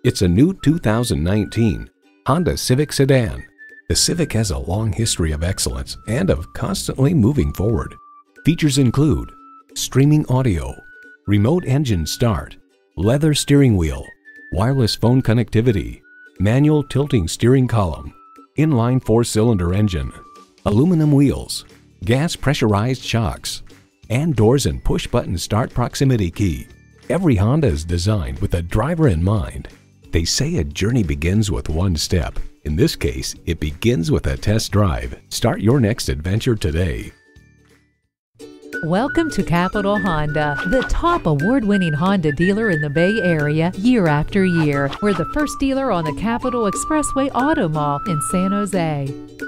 It's a new 2019 Honda Civic sedan. The Civic has a long history of excellence and of constantly moving forward. Features include streaming audio, remote engine start, leather steering wheel, wireless phone connectivity, manual tilting steering column, inline 4-cylinder engine, aluminum wheels, gas pressurized shocks, and doors and push-button start proximity key. Every Honda is designed with the driver in mind. They say a journey begins with one step. In this case, it begins with a test drive. Start your next adventure today. Welcome to Capital Honda, the top award-winning Honda dealer in the Bay Area year after year. We're the first dealer on the Capital Expressway Auto Mall in San Jose.